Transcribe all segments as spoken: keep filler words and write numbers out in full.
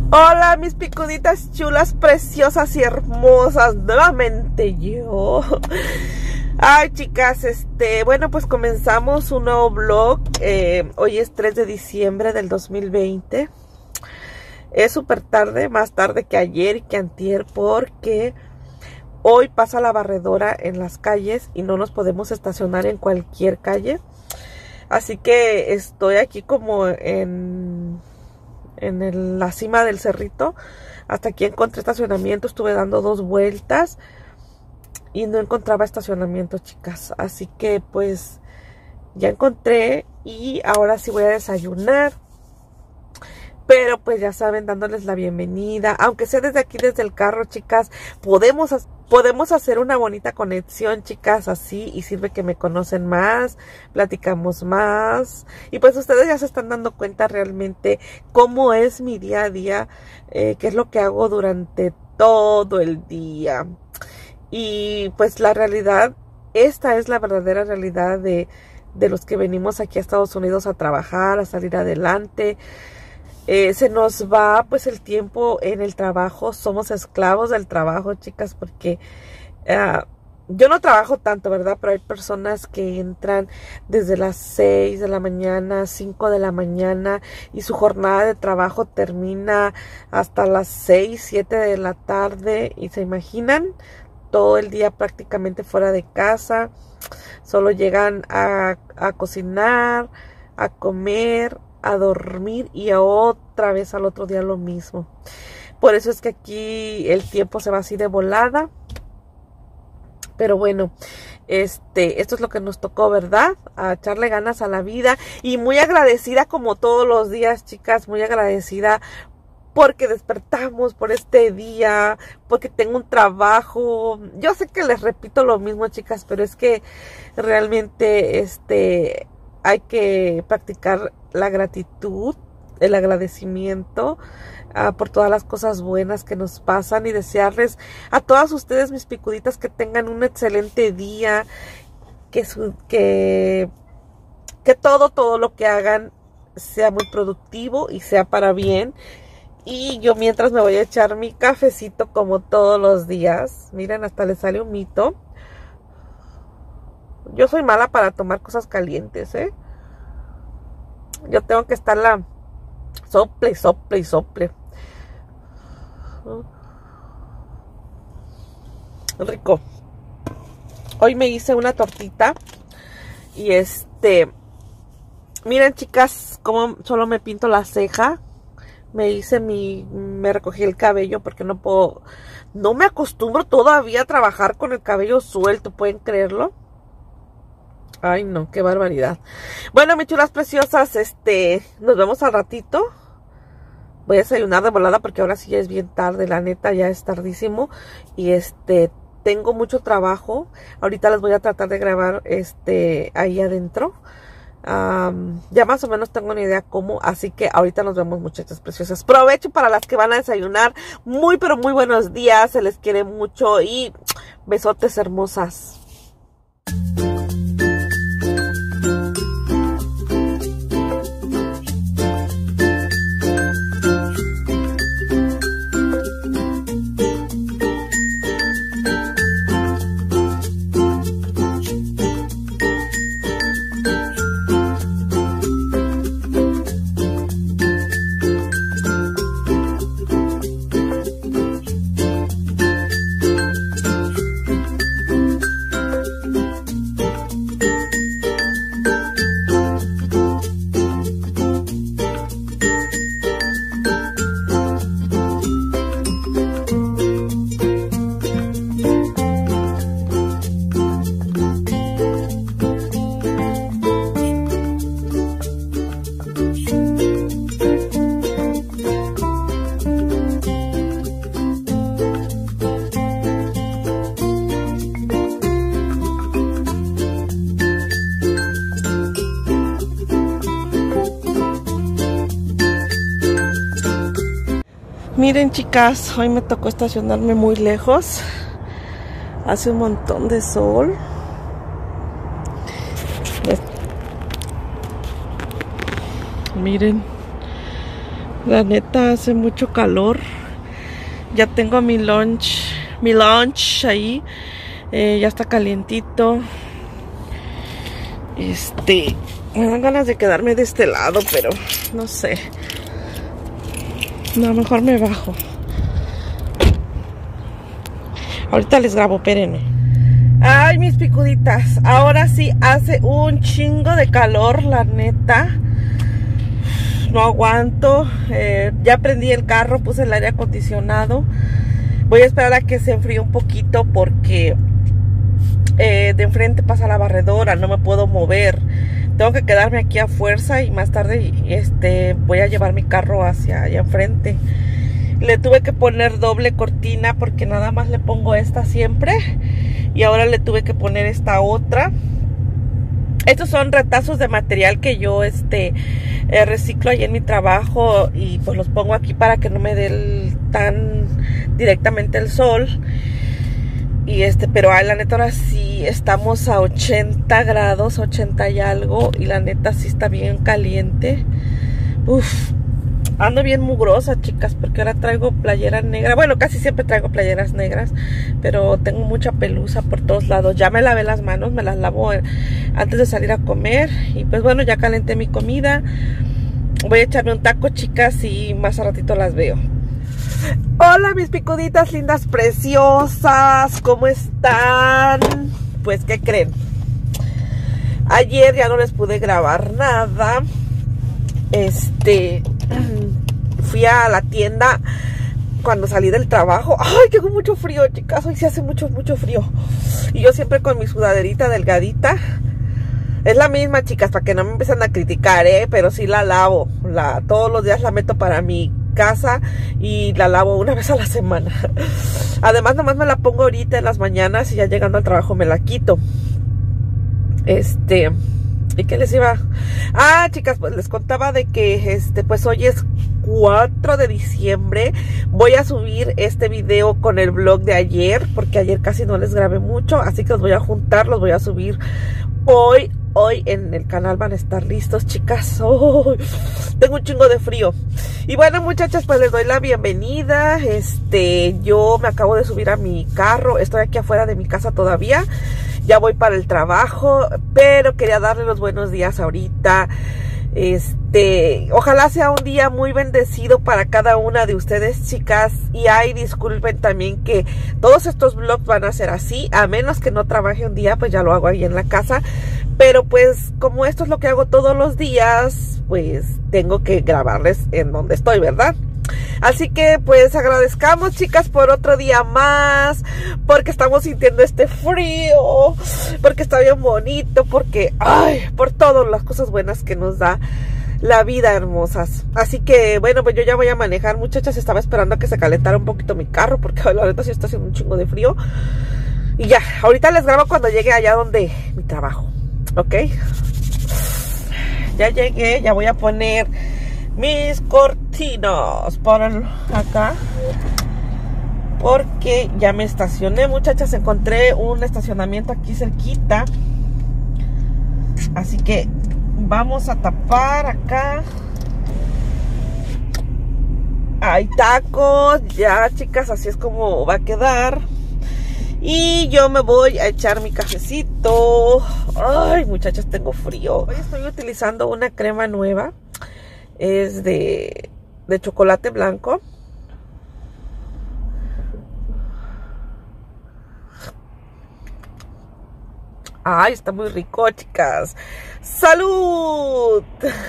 Hola mis picuditas chulas, preciosas y hermosas, nuevamente yo. Ay chicas, este, bueno pues comenzamos un nuevo vlog. eh, Hoy es tres de diciembre del dos mil veinte. Es súper tarde, más tarde que ayer y que antier, porque hoy pasa la barredora en las calles y no nos podemos estacionar en cualquier calle. Así que estoy aquí como en... en el, la cima del cerrito. Hasta aquí encontré estacionamiento. Estuve dando dos vueltas y no encontraba estacionamiento, chicas. Así que pues ya encontré y ahora sí voy a desayunar. Pero pues ya saben, dándoles la bienvenida. Aunque sea desde aquí, desde el carro, chicas, podemos, podemos hacer una bonita conexión, chicas, así. Y sirve que me conocen más, platicamos más. Y pues ustedes ya se están dando cuenta realmente cómo es mi día a día. Eh, qué es lo que hago durante todo el día. Y pues la realidad, esta es la verdadera realidad de, de los que venimos aquí a Estados Unidos a trabajar, a salir adelante. Eh, se nos va pues el tiempo en el trabajo, somos esclavos del trabajo, chicas, porque uh, yo no trabajo tanto, ¿verdad? Pero hay personas que entran desde las seis de la mañana, cinco de la mañana y su jornada de trabajo termina hasta las seis, siete de la tarde y se imaginan todo el día prácticamente fuera de casa, solo llegan a, a cocinar, a comer, a dormir y a otra vez al otro día lo mismo. Por eso es que aquí el tiempo se va así de volada. Pero bueno, este, esto es lo que nos tocó, ¿verdad? A echarle ganas a la vida. Y muy agradecida como todos los días, chicas, muy agradecida porque despertamos por este día, porque tengo un trabajo. Yo sé que les repito lo mismo, chicas, pero es que realmente este hay que practicar la gratitud, el agradecimiento uh, por todas las cosas buenas que nos pasan y desearles a todas ustedes, mis picuditas, que tengan un excelente día, que, su, que, que todo, todo lo que hagan sea muy productivo y sea para bien. Y yo mientras me voy a echar mi cafecito como todos los días. Miren, hasta le sale un mito. Yo soy mala para tomar cosas calientes, ¿eh? Yo tengo que estarla sople, sople y sople. Rico. Hoy me hice una tortita. Y este... miren, chicas, como solo me pinto la ceja. Me hice mi... me recogí el cabello porque no puedo... no me acostumbro todavía a trabajar con el cabello suelto, ¿pueden creerlo? Ay, no, qué barbaridad. Bueno, mis chulas preciosas, este, nos vemos al ratito. Voy a desayunar de volada porque ahora sí ya es bien tarde, la neta, ya es tardísimo. Y este, tengo mucho trabajo. Ahorita les voy a tratar de grabar, este, ahí adentro. Um, ya más o menos tengo una idea cómo, así que ahorita nos vemos, muchachas preciosas. Provecho para las que van a desayunar. Muy, pero muy buenos días, se les quiere mucho y besotes hermosas. Miren, chicas, hoy me tocó estacionarme muy lejos. Hace un montón de sol. Miren, La neta hace mucho calor. Ya tengo mi lunch, mi lunch ahí. Eh, ya está calientito. Este, me dan ganas de quedarme de este lado, pero no sé. No, mejor me bajo. Ahorita les grabo, espérenme. Ay, mis picuditas. Ahora sí hace un chingo de calor, la neta. No aguanto. Eh, ya prendí el carro, puse el aire acondicionado. Voy a esperar a que se enfríe un poquito porque eh, de enfrente pasa la barredora, no me puedo mover. Tengo que quedarme aquí a fuerza y más tarde este, voy a llevar mi carro hacia allá enfrente. Le tuve que poner doble cortina porque nada más le pongo esta siempre. Y ahora le tuve que poner esta otra. Estos son retazos de material que yo este eh, reciclo ahí en mi trabajo. Y pues los pongo aquí para que no me dé el, tan directamente el sol. Y este, pero ay, la neta ahora sí estamos a ochenta grados, ochenta y algo. Y la neta sí está bien caliente. Uf. Ando bien mugrosa, chicas, porque ahora traigo playera negra. Bueno, casi siempre traigo playeras negras, pero tengo mucha pelusa por todos lados. Ya me lavé las manos, me las lavo antes de salir a comer. Y pues bueno, ya calenté mi comida. Voy a echarme un taco, chicas, y más a ratito las veo. Hola, mis picuditas lindas, preciosas. ¿Cómo están? Pues, ¿qué creen? Ayer ya no les pude grabar nada. Este... Fui a la tienda cuando salí del trabajo. Ay, tengo mucho frío, chicas. Hoy sí hace mucho, mucho frío. Y yo siempre con mi sudaderita delgadita. Es la misma, chicas, para que no me empiecen a criticar, ¿eh? Pero sí la lavo. La, todos los días la meto para mi casa y la lavo una vez a la semana. Además, nomás me la pongo ahorita en las mañanas y ya llegando al trabajo me la quito. Este... ¿Y qué les iba? Ah, chicas, pues les contaba de que este, pues hoy es cuatro de diciembre. Voy a subir este video con el vlog de ayer, porque ayer casi no les grabé mucho, así que los voy a juntar, los voy a subir hoy. Hoy en el canal van a estar listos, chicas. Oh, tengo un chingo de frío. Y bueno, muchachas, pues les doy la bienvenida. Este, yo me acabo de subir a mi carro. Estoy aquí afuera de mi casa todavía. Ya voy para el trabajo, pero quería darle los buenos días ahorita. Este, ojalá sea un día muy bendecido para cada una de ustedes, chicas. Y ay, disculpen también que todos estos vlogs van a ser así, a menos que no trabaje un día, pues ya lo hago ahí en la casa. Pero pues como esto es lo que hago todos los días, pues tengo que grabarles en donde estoy, ¿verdad? Así que pues agradezcamos, chicas, por otro día más, porque estamos sintiendo este frío, porque está bien bonito, porque, ay, por todas las cosas buenas que nos da la vida, hermosas. Así que, bueno, pues yo ya voy a manejar, muchachas. Estaba esperando a que se calentara un poquito mi carro, porque la verdad sí está haciendo un chingo de frío. Y ya, ahorita les grabo cuando llegue allá donde mi trabajo, ¿ok? Ya llegué, ya voy a poner mis cortinas para el, acá, porque ya me estacioné, muchachas. Encontré un estacionamiento aquí cerquita, así que vamos a tapar acá. Hay tacos, ya, chicas, así es como va a quedar. Y yo me voy a echar mi cafecito. Ay, muchachas, tengo frío. Hoy estoy utilizando una crema nueva. Es de, de chocolate blanco. Ay, está muy rico, chicas. ¡Salud!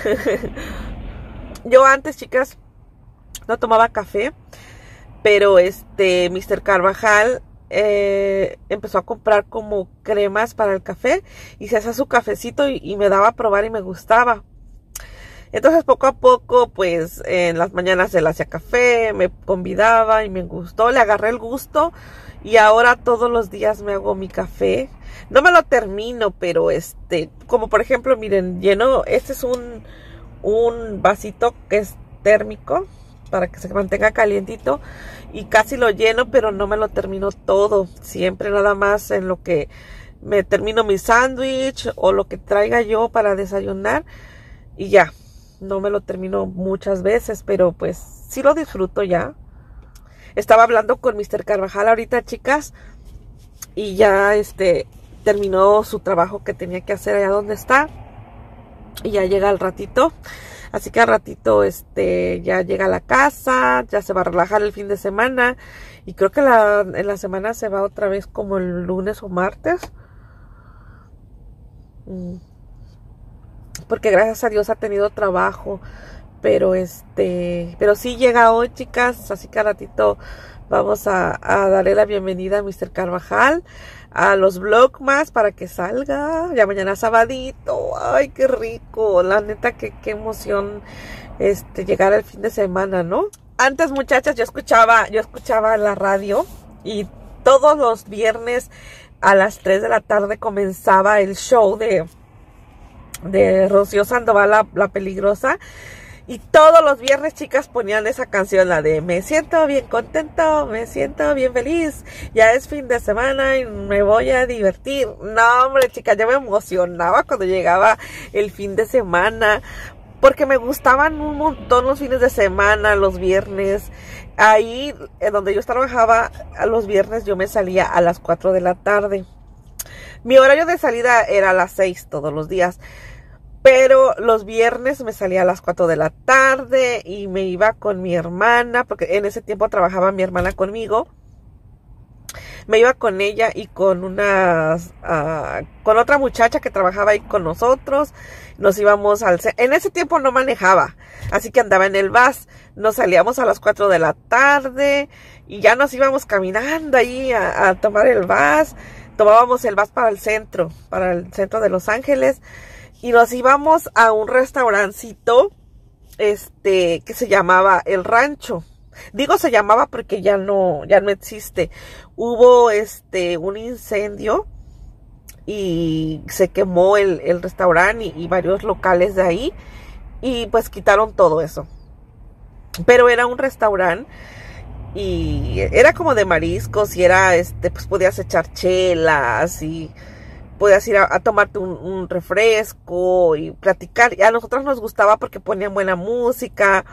Yo antes, chicas, no tomaba café, pero este mister Carvajal eh, empezó a comprar como cremas para el café y se hacía su cafecito y, y me daba a probar y me gustaba. Entonces poco a poco, pues en las mañanas él hacía café, me convidaba y me gustó, le agarré el gusto y ahora todos los días me hago mi café. No me lo termino, pero este, como por ejemplo, miren, lleno, este es un, un vasito que es térmico para que se mantenga calientito y casi lo lleno, pero no me lo termino todo, siempre nada más en lo que me termino mi sándwich o lo que traiga yo para desayunar y ya. no me lo termino muchas veces, pero pues sí lo disfruto ya. Estaba hablando con mister Carvajal ahorita, chicas, y ya este terminó su trabajo que tenía que hacer allá donde está, y ya llega al ratito. Así que al ratito este ya llega a la casa, ya se va a relajar el fin de semana, y creo que la, en la semana se va otra vez como el lunes o martes. Porque gracias a Dios ha tenido trabajo, pero este, pero sí llega hoy, chicas, así que al ratito vamos a, a darle la bienvenida a mister Carvajal a los vlogmas para que salga ya mañana sabadito. Ay, qué rico, la neta, que qué emoción este llegar al fin de semana, ¿no? Antes, muchachas, yo escuchaba, yo escuchaba la radio y todos los viernes a las tres de la tarde comenzaba el show de, de Rocío Sandoval, la, la Peligrosa. Y todos los viernes, chicas, ponían esa canción, la de me siento bien contento, me siento bien feliz, ya es fin de semana y me voy a divertir. No, hombre, chicas, yo me emocionaba cuando llegaba el fin de semana, porque me gustaban un montón los fines de semana, los viernes. Ahí, en donde yo trabajaba, a los viernes yo me salía a las cuatro de la tarde. Mi horario de salida era a las seis todos los días. Pero los viernes me salía a las cuatro de la tarde y me iba con mi hermana, porque en ese tiempo trabajaba mi hermana conmigo. Me iba con ella y con unas, uh, con otra muchacha que trabajaba ahí con nosotros. Nos íbamos al, en ese tiempo no manejaba, así que andaba en el bus. Nos salíamos a las cuatro de la tarde y ya nos íbamos caminando ahí a, a tomar el bus. Tomábamos el bus para el centro, para el centro de Los Ángeles. Y nos íbamos a un restaurancito, este, que se llamaba El Rancho. Digo se llamaba porque ya no, ya no existe. Hubo, este, un incendio y se quemó el, el restaurante y, y varios locales de ahí. Y pues quitaron todo eso. Pero era un restaurante y era como de mariscos y era, este, pues podías echar chelas y podías ir a, a tomarte un, un refresco y platicar. Y a nosotros nos gustaba porque ponían buena música.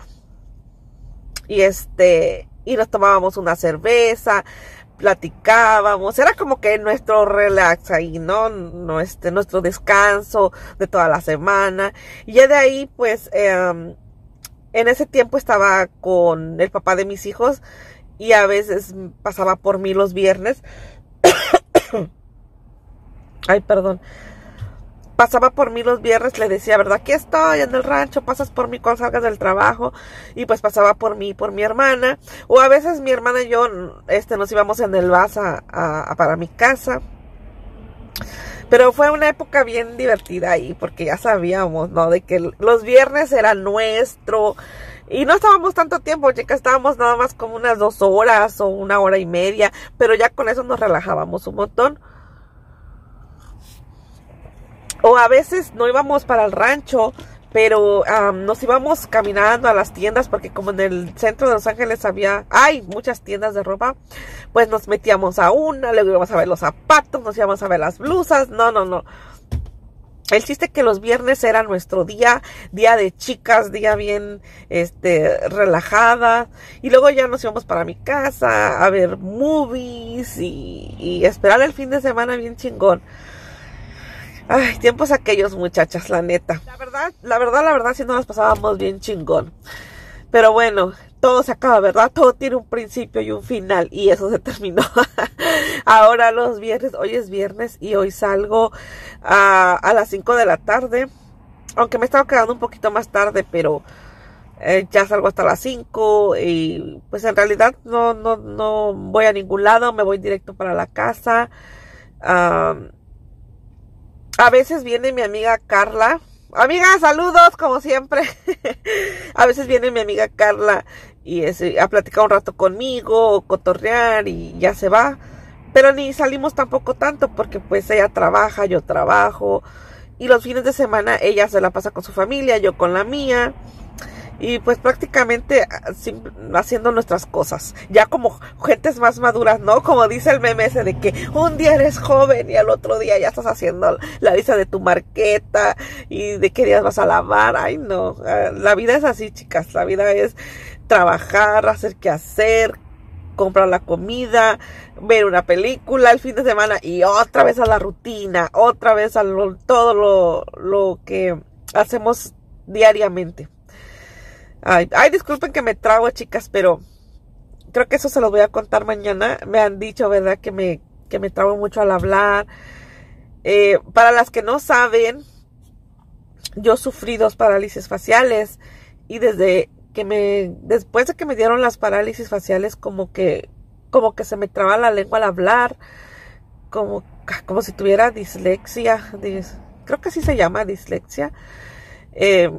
Y este, y nos tomábamos una cerveza, platicábamos. Era como que nuestro relax ahí, ¿no? no este, nuestro descanso de toda la semana. Y ya de ahí, pues, eh, en ese tiempo estaba con el papá de mis hijos. Y a veces pasaba por mí los viernes. Ay, perdón. Pasaba por mí los viernes, le decía, ¿verdad? Aquí estoy en el rancho, pasas por mí cuando salgas del trabajo. Y pues pasaba por mí, por mi hermana. O a veces mi hermana y yo este, nos íbamos en el bus a, a, a para mi casa. Pero fue una época bien divertida ahí, porque ya sabíamos, ¿no? De que los viernes era nuestro. Y no estábamos tanto tiempo, chicas, estábamos nada más como unas dos horas o una hora y media. Pero ya con eso nos relajábamos un montón. O a veces no íbamos para el rancho, pero um, nos íbamos caminando a las tiendas, porque como en el centro de Los Ángeles había, hay muchas tiendas de ropa, pues nos metíamos a una, luego íbamos a ver los zapatos, nos íbamos a ver las blusas. No, no, no. El chiste es que los viernes era nuestro día, día de chicas, día bien este relajada. Y luego ya nos íbamos para mi casa a ver movies y, y esperar el fin de semana bien chingón. Ay, tiempos aquellos, muchachas, la neta. La verdad, la verdad, la verdad, sí nos las pasábamos bien chingón. Pero bueno, todo se acaba, ¿verdad? Todo tiene un principio y un final. Y eso se terminó. Ahora los viernes, hoy es viernes y hoy salgo a, a las cinco de la tarde. Aunque me estaba quedando un poquito más tarde, pero eh, ya salgo hasta las cinco. Y pues en realidad no, no, no voy a ningún lado, me voy directo para la casa. Um, A veces viene mi amiga Carla. Amiga, saludos, como siempre. A veces viene mi amiga Carla y es, a platicar un rato conmigo, o cotorrear y ya se va. Pero ni salimos tampoco tanto porque pues ella trabaja, yo trabajo. Y los fines de semana ella se la pasa con su familia, yo con la mía. y pues prácticamente haciendo nuestras cosas, ya como gentes más maduras, ¿no? Como dice el meme ese de que un día eres joven y al otro día ya estás haciendo la lista de tu marqueta y de qué días vas a lavar. Ay, no, la vida es así, chicas, la vida es trabajar, hacer qué hacer, comprar la comida, ver una película el fin de semana y otra vez a la rutina, otra vez a lo, todo lo, lo que hacemos diariamente. Ay, ay, disculpen que me trago, chicas, pero creo que eso se los voy a contar mañana. Me han dicho, ¿verdad? Que me, que me trago mucho al hablar. Eh, para las que no saben, yo sufrí dos parálisis faciales. Y desde que me, después de que me dieron las parálisis faciales, como que, como que se me traba la lengua al hablar. Como, como si tuviera dislexia. Dis, creo que así se llama, dislexia. Eh,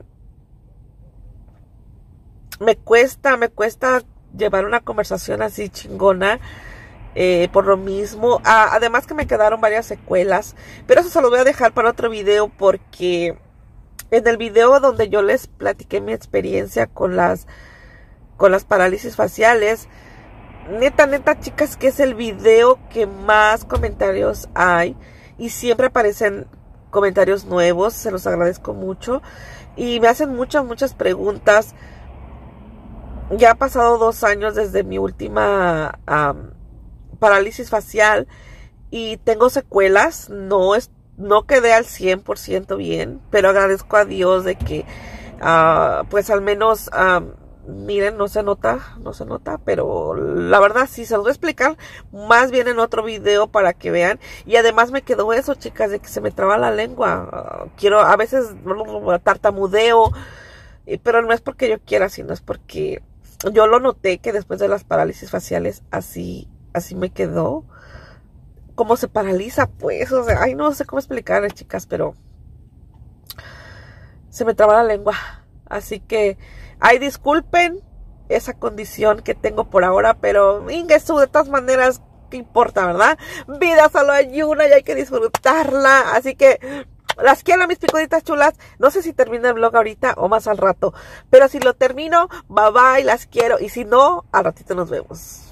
Me cuesta, me cuesta llevar una conversación así chingona, eh, por lo mismo. Ah, además que me quedaron varias secuelas, pero eso se lo voy a dejar para otro video, porque en el video donde yo les platiqué mi experiencia con las, con las parálisis faciales, neta, neta, chicas, que es el video que más comentarios hay y siempre aparecen comentarios nuevos, se los agradezco mucho y me hacen muchas, muchas preguntas. Ya ha pasado dos años desde mi última um, parálisis facial y tengo secuelas. No, es, no quedé al cien por ciento bien, pero agradezco a Dios de que, uh, pues al menos, um, miren, no se nota, no se nota, pero la verdad sí, se los voy a explicar más bien en otro video para que vean. Y además me quedó eso, chicas, de que se me traba la lengua. Uh, quiero, a veces tartamudeo, pero no es porque yo quiera, sino es porque yo lo noté que después de las parálisis faciales así, así me quedó. Cómo se paraliza, pues, o sea, ay, no sé cómo explicarles, chicas, pero se me traba la lengua. Así que, ay, disculpen esa condición que tengo por ahora, pero Ingesu, de todas maneras, ¿qué importa, verdad? Vida solo hay una y hay que disfrutarla. Así que las quiero, mis picoditas chulas. No sé si termino el vlog ahorita o más al rato. Pero si lo termino, bye bye, las quiero. Y si no, al ratito nos vemos.